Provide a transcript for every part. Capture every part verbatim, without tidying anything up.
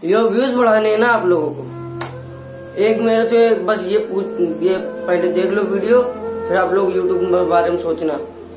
ये व्यूज बढ़ाने हैं ना आप लोगों को। एक मेरे से बस ये पूछ, ये पहले देख लो वीडियो, फिर आप लोग यूट्यूब के बारे में सोचना।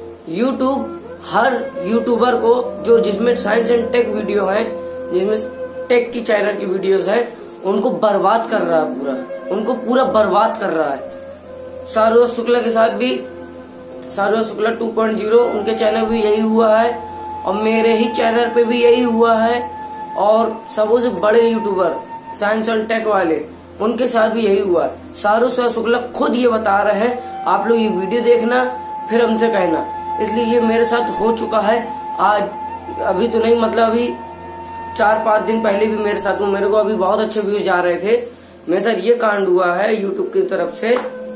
यूट्यूब हर यूट्यूबर को जो जिसमें साइंस एंड टेक वीडियो है, जिसमें टेक की चैनल की वीडियोस है, उनको बर्बाद कर रहा है पूरा, उनको पूरा बर्बाद कर रहा है। शाहरुख शुक्ला के साथ भी, Shahrukh Shukla two point zero उनके चैनल भी यही हुआ है, और मेरे ही चैनल पे भी यही हुआ है, और सबसे बड़े यूट्यूबर साइंस एंड टेक वाले उनके साथ भी यही हुआ है। शाहरुख शुक्ला खुद ये बता रहे हैं, आप लोग ये वीडियो देखना फिर हमसे कहना। इसलिए ये मेरे साथ हो चुका है। आज अभी तो नहीं, मतलब अभी चार पांच दिन पहले भी मेरे साथ, मेरे को अभी बहुत अच्छे व्यूज जा रहे थे, मेरे साथ ये कांड हुआ है यूट्यूब की तरफ से।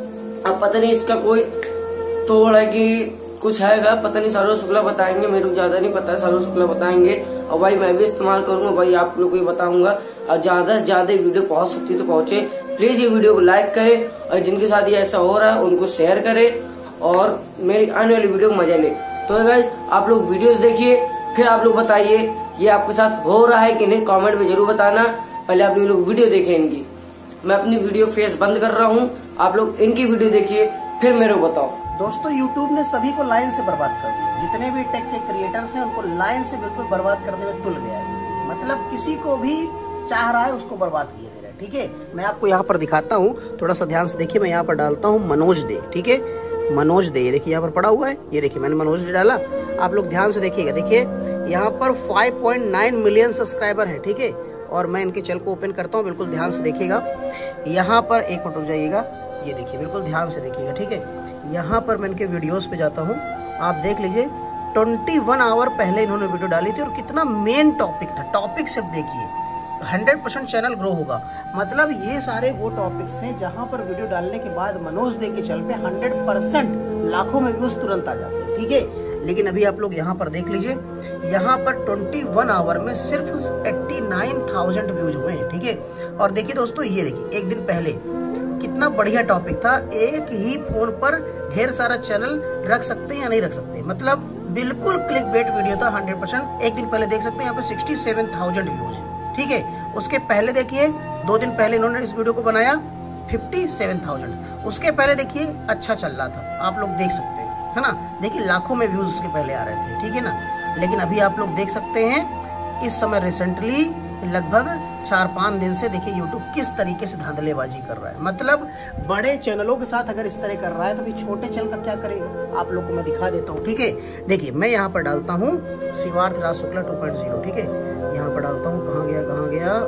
अब पता नहीं इसका कोई तोड़ है कि कुछ हैगा, पता नहीं, शाहरुख शुक्ला बताएंगे, मेरे को ज्यादा नहीं पता, शाहरुख शुक्ला बताएंगे। और भाई मैं भी इस्तेमाल करूंगा भाई, आप लोग को ये बताऊंगा। और ज्यादा से ज्यादा वीडियो पहुंच सकती तो पहुंचे। प्लीज ये वीडियो को लाइक करें, और जिनके साथ ये ऐसा हो रहा है उनको शेयर करें, और मेरी आने वाली वीडियो को मजा ले। तो गाइस आप लोग वीडियोस देखिए, फिर आप लोग बताइए ये आपके साथ हो रहा है कि नहीं, कमेंट में जरूर बताना। पहले आप लोग वीडियो देखें इनकी। मैं अपनी वीडियो फेस बंद कर रहा हूँ, आप लोग इनकी वीडियो देखिए, फिर मेरे को बताओ। दोस्तों यूट्यूब ने सभी को लाइन से बर्बाद कर दिया। जितने भी टेक के क्रिएटर्स हैं उनको लाइन से बिल्कुल बर्बाद करने में तुल गया है। मतलब किसी को भी चाह रहा है उसको बर्बाद किए दे रहा है। ठीक है, मैं आपको यहाँ पर दिखाता हूँ, थोड़ा सा ध्यान से देखिए। मैं यहाँ पर डालता हूँ मनोज दे, ठीक है, मनोज दे, ये देखिए यहाँ पर पड़ा हुआ है, ये देखिए मैंने मनोज दे डाला। आप लोग ध्यान से देखिएगा, देखिए यहाँ पर five point nine million subscriber हैं। ठीक है, और मैं इनके चैनल को ओपन करता हूँ, बिल्कुल ध्यान से देखिएगा। यहाँ पर एक मिनट रुक जाइएगा, ये देखिए बिल्कुल ध्यान से देखिएगा। ठीक है, यहाँ पर मैं इनके वीडियोस पे जाता हूँ, आप देख लीजिए इक्कीस आवर पहले इन्होंने वीडियो डाली थी, और कितना मेन टॉपिक था। टॉपिक सिर्फ देखिए, हंड्रेड परसेंट चैनल ग्रो होगा। मतलब ये सारे वो टॉपिक्स हैं जहां पर वीडियो डालने के बाद मनोज दे के चैनल पे हंड्रेड परसेंट लाखों में व्यूज तुरंत आ जाते हैं। ठीक है, लेकिन अभी आप लोग यहाँ पर देख लीजिए, यहाँ पर इक्कीस आवर में सिर्फ नवासी हज़ार व्यूज हुए हैं। ठीक है, और देखिए दोस्तों, ये देखिए एक दिन पहले कितना बढ़िया टॉपिक था। एक ही फोन पर ढेर सारा चैनल रख सकते हैं या नहीं रख सकते, मतलब बिल्कुल क्लिक बेट वीडियो था हंड्रेड परसेंट। एक दिन पहले देख सकते हैं यहाँ पे सिक्सटी सेवन थाउजेंड व्यूज। ठीक है, उसके पहले देखिए दो दिन पहले इन्होंने इस वीडियो को बनाया फिफ्टी सेवन थाउजेंड। उसके पहले देखिए अच्छा चल रहा था, आप लोग देख सकते हैं, है ना, देखिए लाखों में व्यूज उसके पहले आ रहे थे। ठीक है ना, लेकिन अभी आप लोग देख सकते हैं इस समय रिसेंटली लगभग चार पांच दिन से देखिए यूट्यूब किस तरीके से धांधलेबाजी कर रहा है। मतलब बड़े चैनलों के साथ अगर इस तरह कर रहा है तो भी छोटे चैनल का क्या करेगा, आप लोग को मैं दिखा देता हूँ। ठीक है, देखिए मैं यहाँ पर डालता हूँ Shivarth Raj Shukla two point zero. ठीक है, यहाँ पर डालता हूँ, कहाँ गया कहाँ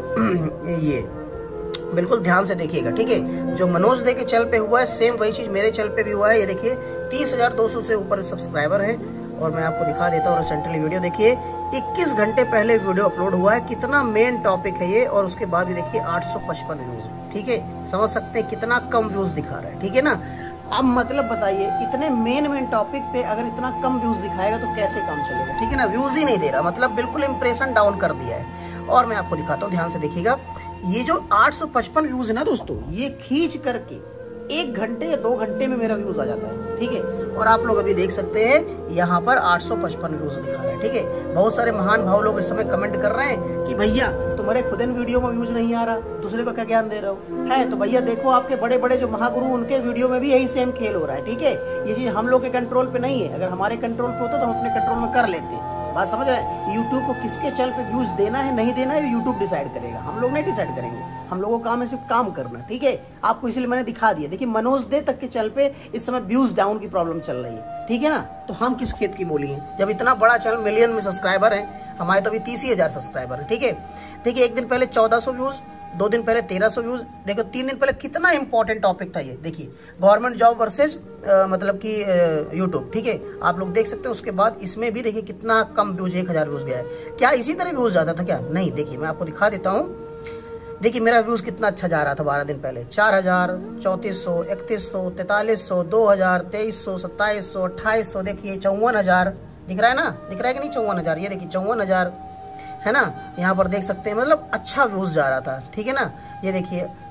गया ये बिल्कुल ध्यान से देखिएगा। ठीक है, जो मनोज दे के चैनल पे हुआ है सेम वही चीज मेरे चैनल पे भी हुआ है। ये देखिए तीस हजार दो सौ से ऊपर सब्सक्राइबर हैं, और मैं आपको दिखा देता हूँ रिसेंटली वीडियो। देखिए इक्कीस घंटे पहले वीडियो अपलोड हुआ है, कितना मेन टॉपिक है ये, और उसके बाद भी देखिए आठ सौ पचपन व्यूज। ठीक है, समझ सकते हैं कितना कम व्यूज दिखा रहा है। ठीक है ना, अब मतलब बताइए इतने मेन मेन टॉपिक पे अगर इतना कम व्यूज दिखाएगा तो कैसे काम चलेगा। ठीक है ना, व्यूज ही नहीं दे रहा, मतलब बिल्कुल इंप्रेशन डाउन कर दिया है। और मैं आपको दिखाता हूँ, ध्यान से देखिएगा, ये जो आठ सौ पचपन व्यूज है ना दोस्तों, ये खींच करके एक घंटे या दो घंटे में मेरा व्यूज आ जाता है। ठीक है, और आप लोग अभी देख सकते हैं यहाँ पर आठ सौ पचपन व्यूज दिखा रहा है। ठीक है, बहुत सारे महान भाव लोग इस समय कमेंट कर रहे हैं कि भैया तुम्हारे खुद इन वीडियो में व्यूज नहीं आ रहा, दूसरे को क्या ज्ञान दे रहे हो। है तो भैया देखो आपके बड़े बड़े जो महागुरु उनके वीडियो में भी यही सेम खेल हो रहा है। ठीक है, ये चीज हम लोग के कंट्रोल पे नहीं है, अगर हमारे कंट्रोल पे होता तो हम अपने कंट्रोल में कर लेते। बात समझ रहे हैं, यूट्यूब को किसके चैनल पे व्यूज देना है नहीं देना है यूट्यूब डिसाइड करेगा, हम लोग नहीं डिसाइड करेंगे। हम लोगों का काम है सिर्फ काम करना। ठीक है, आपको इसलिए मैंने दिखा दिया। देखिए मनोज दे तक के चैनल पे इस समय व्यूज डाउन की प्रॉब्लम चल रही है। ठीक है ना, तो हम किस खेत की मूली हैं जब इतना बड़ा चैनल मिलियन में सब्सक्राइबर है, हमारे तो अभी तीस ही हजार सब्सक्राइबर है। ठीक है, देखिए एक दिन पहले चौदह सौ व्यूज, दो दिन पहले तेरह सौ व्यूज। देखो तीन दिन पहले कितना इंपॉर्टेंट टॉपिक था ये, देखिए गवर्नमेंट जॉब वर्सेज मतलब कि यूट्यूब। ठीक है, आप लोग देख सकते हैं। उसके बाद इसमें भी देखिए कितना कम व्यूज, एक हजार व्यूज गया है। क्या इसी तरह व्यूज जाता था क्या? नहीं, देखिए मैं आपको दिखा देता हूँ। देखिए मेरा व्यूज कितना अच्छा जा रहा था बारह दिन पहले, चार हजार, चौंतीस सौ, इकतीस सौ, तैतालीस सौ, दो हजार, तेईस सौ, सत्ताईस सौ, अट्ठाईस सौ, देखिए चौवन हजार दिख रहा है ना, दिख रहा है कि नहीं, चौवन हजार, ये देखिए चौवन हजार है ना, यहाँ पर देख सकते हैं, मतलब अच्छा व्यूज जा रहा था। ठीक है ना, ये देखिए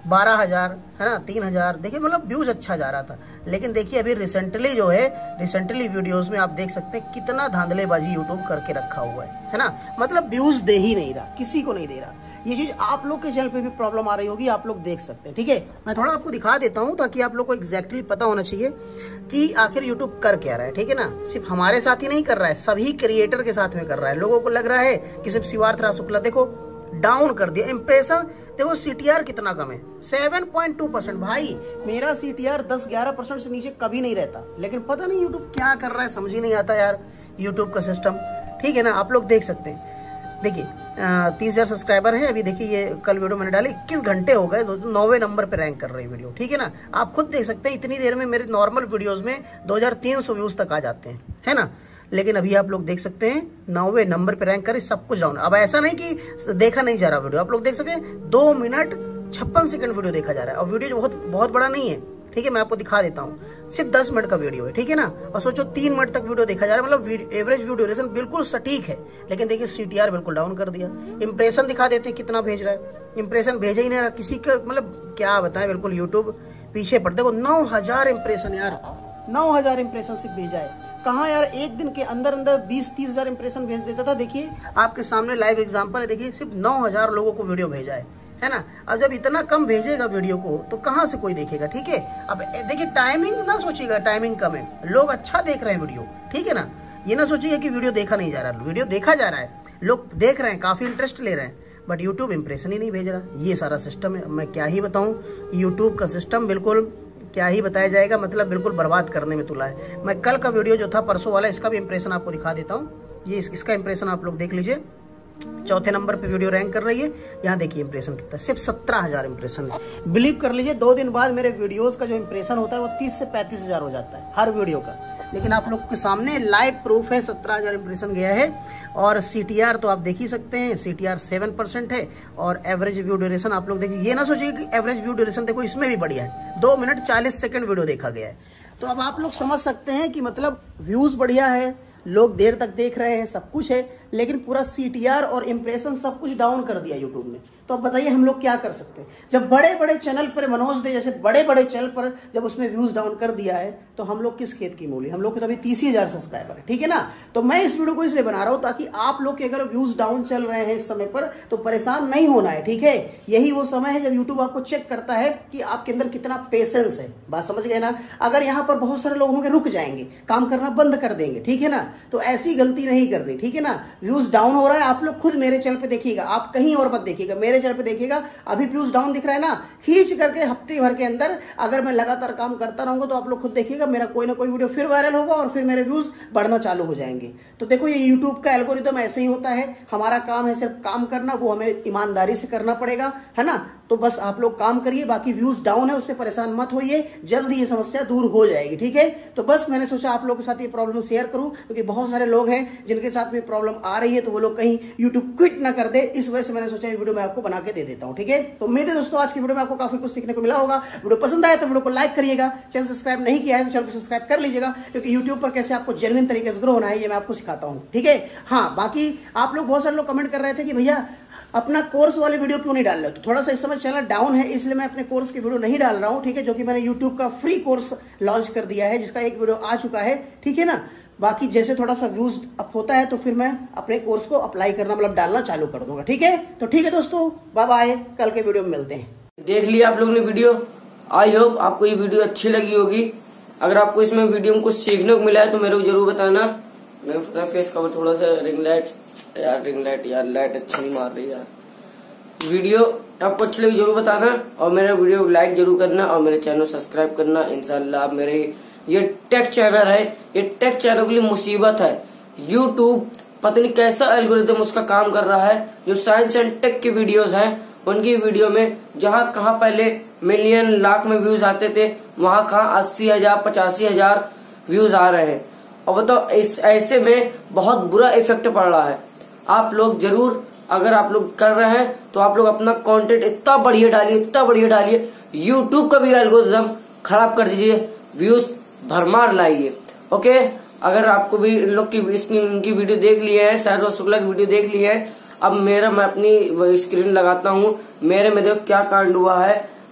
बारह हजार है ना, तीन हजार, देखिए मतलब व्यूज अच्छा जा रहा था। लेकिन देखिए अभी रिसेंटली जो है, रिसेंटली वीडियोस में आप देख सकते हैं कितना धांधलेबाजी यूट्यूब करके रखा हुआ है है ना, मतलब व्यूज दे ही नहीं रहा, किसी को नहीं दे रहा। ये चीज आप लोग के चैनल पे भी प्रॉब्लम आ रही होगी, आप लोग देख सकते हैं। ठीक है, मैं थोड़ा आपको दिखा देता हूं ताकि आप लोग को एग्जैक्टली पता होना चाहिए कि आखिर यूट्यूब कर क्या रहा है। ठीक है ना, सिर्फ हमारे साथ ही नहीं कर रहा है, सभी क्रिएटर के साथ में कर रहा है। लोगों को लग रहा है कि सिर्फ शिवार्थ राज शुक्ला देखो डाउन कर दिया, इंप्रेशन देखो, सीटीआर कितना कम है, सात पॉइंट दो परसेंट। भाई मेरा सीटीआर दस ग्यारह परसेंट से नीचे कभी नहीं रहता, लेकिन पता नहीं यूट्यूब क्या कर रहा है, समझ ही नहीं आता यार यूट्यूब का सिस्टम। ठीक है ना, आप लोग देख सकते हैं, देखिए तीस हजार सब्सक्राइबर है अभी। देखिए ये कल वीडियो मैंने डाली, इक्कीस घंटे हो गए, नौवे नंबर पे रैंक कर रही वीडियो। ठीक है ना, आप खुद देख सकते हैं इतनी देर में मेरे नॉर्मल वीडियोस में दो हजार तीन सौ व्यूज तक आ जाते हैं, है ना। लेकिन अभी आप लोग देख सकते हैं नौवे नंबर पे रैंक करे, सब कुछ डाउन। अब ऐसा नहीं कि देखा नहीं जा रहा वीडियो, आप लोग देख सकते हैं दो मिनट छप्पन सेकंड वीडियो देखा जा रहा है, और वीडियो जो बहुत बहुत बड़ा नहीं है। ठीक है, मैं आपको दिखा देता हूँ, सिर्फ दस मिनट का वीडियो है। ठीक है ना, और सोचो तीन मिनट तक वीडियो देखा जा रहा है, मतलब एवरेज वीडियो ड्यूरेशन बिल्कुल सटीक है। लेकिन देखिए सीटीआर बिल्कुल डाउन कर दिया। इंप्रेशन दिखा देते हैं कितना भेज रहा है, इंप्रेशन भेजा ही नहीं रहा किसी का, मतलब क्या बताएं, बिल्कुल यूट्यूब पीछे पड़। देखो नौ हजार इंप्रेशन यार, नौ हजार इंप्रेशन सिर्फ भेजा है। कहाँ यार, एक दिन के अंदर अंदर बीस तीस हजार इंप्रेशन भेज देता था। देखिए आपके सामने लाइव एग्जांपल है, देखिए सिर्फ नौ हजार लोगों को वीडियो भेजा है, है ना। अब जब इतना कम भेजेगा वीडियो को तो कहाँ से कोई देखेगा। ठीक है, अब देखिए टाइमिंग ना सोचिएगा, टाइमिंग कम है, लोग अच्छा देख रहे हैं वीडियो। ठीक है ना, ये ना सोचिए कि वीडियो देखा नहीं जा रहा, वीडियो देखा जा रहा है, लोग देख रहे हैं, काफी इंटरेस्ट ले रहे हैं, बट यूट्यूब इंप्रेशन ही नहीं भेज रहा। ये सारा सिस्टम है, मैं क्या ही बताऊं, यूट्यूब का सिस्टम बिल्कुल क्या ही बताया जाएगा, मतलब बिल्कुल बर्बाद करने में तुला है। मैं कल का वीडियो जो था परसों वाला, इसका भी इंप्रेशन आपको दिखा देता हूँ। ये इस, इसका इंप्रेशन आप लोग देख लीजिए, चौथे नंबर पे वीडियो रैंक कर रही है। यहाँ देखिए इंप्रेशन कितना, सिर्फ सत्रह हजार इंप्रेशन है। बिलीव कर लीजिए दो दिन बाद मेरे वीडियोस का जो इंप्रेशन होता है वो तीस से पैंतीस हजार हो जाता है हर वीडियो का। लेकिन आप लोग के सामने लाइव प्रूफ है, सत्रह हजार इंप्रेशन गया है। और सीटीआर तो आप देख ही सकते हैं, सीटीआर सेवन परसेंट है। और एवरेज व्यू ड्यूरेशन आप लोग देखिए, ये ना सोचिए कि एवरेज व्यू ड्यूरेशन देखो इसमें भी बढ़िया है, दो मिनट चालीस सेकंड वीडियो देखा गया है। तो अब आप लोग समझ सकते हैं कि मतलब व्यूज बढ़िया है, लोग देर तक देख रहे हैं, सब कुछ है, लेकिन पूरा सीटीआर और इंप्रेशन सब कुछ डाउन कर दिया यूट्यूब ने। तो अब बताइए हम लोग क्या कर सकते हैं। जब बड़े बड़े चैनल पर, मनोज दे जैसे बड़े बड़े चैनल पर जब उसने व्यूज डाउन कर दिया है, तो हम लोग किस खेत की मूली, हम लोग के तो अभी तीस ही हजार सब्सक्राइबर है। ठीक है ना, तो मैं इस वीडियो को इसलिए बना रहा हूं ताकि आप लोग के अगर व्यूज डाउन चल रहे हैं इस समय पर तो परेशान नहीं होना है। ठीक है, यही वो समय है जब यूट्यूब आपको चेक करता है कि आपके अंदर कितना पेशेंस है। बात समझ गए ना। अगर यहाँ पर बहुत सारे लोग होंगे रुक जाएंगे, काम करना बंद कर देंगे, ठीक है ना, तो ऐसी गलती नहीं करनी। ठीक है ना, व्यूज डाउन हो रहा है, आप लोग खुद मेरे चैनल पे देखिएगा, आप कहीं और मत देखिएगा, मेरे चैनल पे देखिएगा। अभी व्यूज डाउन दिख रहा है ना, खींच करके हफ्ते भर के अंदर अगर मैं लगातार काम करता रहूंगा तो आप लोग खुद देखिएगा मेरा कोई ना कोई वीडियो फिर वायरल होगा और फिर मेरे व्यूज बढ़ना चालू हो जाएंगे। तो देखो ये यूट्यूब का एल्गोरिदम ऐसे ही होता है। हमारा काम है सिर्फ काम करना, वो हमें ईमानदारी से करना पड़ेगा, है ना। तो बस आप लोग काम करिए, बाकी व्यूज डाउन है उससे परेशान मत होइए, जल्दी ये समस्या दूर हो जाएगी। ठीक है, तो बस मैंने सोचा आप लोगों के साथ ये प्रॉब्लम शेयर करूं, क्योंकि बहुत सारे लोग हैं जिनके साथ में प्रॉब्लम आ रही है, तो वो लोग कहीं यूट्यूब क्विट ना कर दे, इस वजह से मैंने सोचा ये वीडियो मैं आपको बना के दे देता हूं। ठीक है, तो उम्मीद है दोस्तों आज की वीडियो में आपको काफी कुछ सीखने को मिला होगा। वीडियो पसंद आया तो वीडियो को लाइक करिएगा, चैनल सब्सक्राइब नहीं किया है तो चैनल को सब्सक्राइब कर लीजिएगा, क्योंकि यूट्यूब पर कैसे आपको जेन्युइन तरीके से ग्रो होना है ये मैं आपको सिखाता हूं। ठीक है, हाँ बाकी आप लोग बहुत सारे लोग कमेंट कर रहे थे कि भैया अपना कोर्स वाले वीडियो क्यों नहीं डाल रहे, तो थोड़ा सा इस समय चैनल डाउन है इसलिए मैं अपने कोर्स की वीडियो नहीं डाल रहा हूं। ठीक है, जो कि मैंने यूट्यूब का फ्री कोर्स लॉन्च कर दिया है, जिसका एक वीडियो आ चुका है। ठीक है ना, बाकी जैसे थोड़ा सा व्यूज अप होता है तो फिर मैं अपने कोर्स को अप्लाई करना मतलब डालना चालू कर दूंगा। ठीक है, तो ठीक है दोस्तों, बाय बाय, कल के वीडियो में मिलते हैं। देख लिया आप लोगों ने वीडियो, आई होप आपको ये वीडियो अच्छी लगी होगी। अगर आपको इसमें वीडियो में कुछ सीखने को मिला है तो मेरे को जरूर बताना। मेरा फेस कवर थोड़ा सा रिंग लाइट यार, रिंग लाइट यार, लाइट अच्छी नहीं मार रही यार। वीडियो आपको अच्छी लगी जरूर बताना, और मेरा वीडियो को लाइक जरूर करना और मेरे चैनल सब्सक्राइब करना। इंशाल्लाह आप मेरे ये टेक चैनल है, ये टेक चैनल के लिए मुसीबत है। यूट्यूब पता नहीं कैसा एल्गोरिदम उसका काम कर रहा है। जो साइंस एंड टेक की वीडियोस हैं उनकी वीडियो में जहाँ कहाँ पहले मिलियन लाख में व्यूज आते थे, वहाँ कहाँ अस्सी हजार पचासी हजार व्यूज आ रहे हैं। और बताओ इस ऐसे में बहुत बुरा इफेक्ट पड़ रहा है। आप लोग जरूर अगर आप लोग कर रहे हैं तो आप लोग अपना कंटेंट इतना बढ़िया डालिए, इतना बढ़िया डालिए, यूट्यूब का भी एल्गोरिदम खराब कर दीजिए, व्यूज भरमार लाइए। ओके, अगर आपको भी इन लोग की इसकी इनकी वीडियो देख ली है, शायद शुक्ला की वीडियो देख ली है, अब मेरा मैं अपनी स्क्रीन लगाता हूँ, मेरे में देखो क्या कांड हुआ है।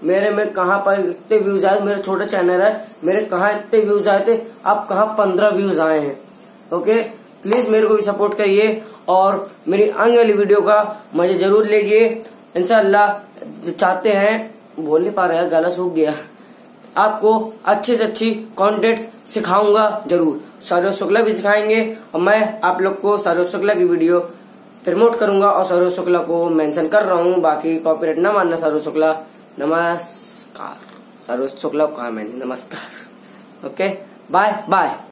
मेरे में कहाँ पर इतने व्यूज आए, मेरा छोटा चैनल है, मेरे कहाँ इतने व्यूज आए थे, अब कहाँ पंद्रह व्यूज आए हैं। ओके, प्लीज मेरे को भी सपोर्ट करिए और मेरी आने वाली वीडियो का मजे जरूर लीजिए। इंशाल्लाह चाहते हैं, बोल नहीं पा रहा है, गला सूख गया, आपको अच्छी से अच्छी कंटेंट सिखाऊंगा जरूर। सौरभ शुक्ला भी सिखाएंगे और मैं आप लोग को सौरभ शुक्ला की वीडियो प्रमोट करूंगा और सौरभ शुक्ला को मेंशन कर रहा हूँ। बाकी कॉपीराइट ना मानना सौरभ शुक्ला। नमस्कार। सौरभ शुक्ला को कहा मैंने, नमस्कार। Okay, bye bye.